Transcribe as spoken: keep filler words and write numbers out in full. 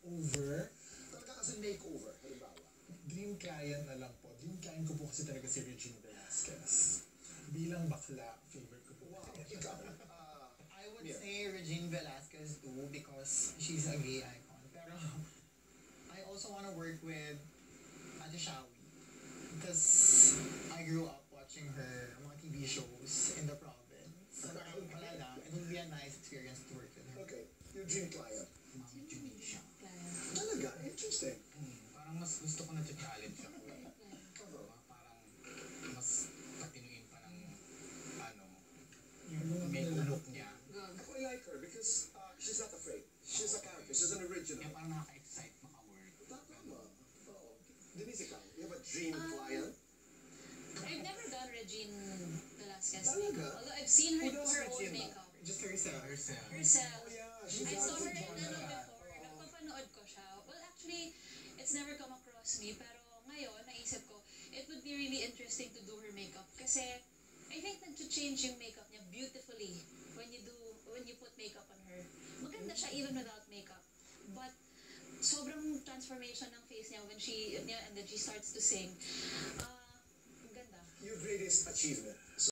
over. Talaga kasi makeover, halimbawa. Dream client na lang po. Dream client ko po kasi talaga si Regine Velasquez. Bilang bakla, favorite ko po. Wow, ikaw. Uh, I would yeah. say Regine Velasquez too because she's a gay icon. Pero I also want to work with Ate Shawi because I grew up watching her mga T V shows in the province. So parang wala lang, it would be a nice experience to work with her. Okay, your dream client. Mami Junisha. Talaga, interesting. Hmm, parang mas gusto ko na challenge ako eh. Diba? Parang mas patinuin pa ng ano, yung make look niya. Ako, I like her because uh, she's not afraid. She's a character, she's an original. Kaya parang nakaka-excite maka-work. Tama. Oo. Denise, ikaw, you have a dream Um, client? I've never done Regine Velasquez Talaga? makeup. Although I've seen her Who do does her own Regine makeup. Just herself. Herself. Herself. Oh yeah, she's I saw got her it. in ano before. Nagpapanood ko siya. Well, actually, it's never come across me. Pero ngayon, naisip ko, it would be really interesting to do her makeup. Kasi, I think nag-change yung makeup niya beautifully when you do, when you put makeup on her. Maganda siya even without makeup. But, sobrang transformation ng face niya when she, and then she starts to sing. Ah, ang ganda. Your greatest achievement.